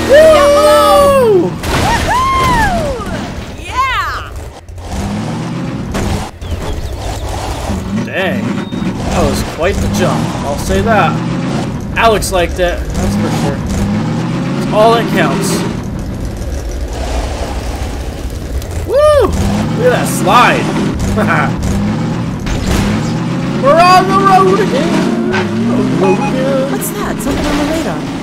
Down below! Woohoo! Yeah! Dang. That was quite the jump. I'll say that. Alyx liked it. That's for sure. It's all that counts. Woo! Look at that slide. We're on the road again. What's that? Something on the radar.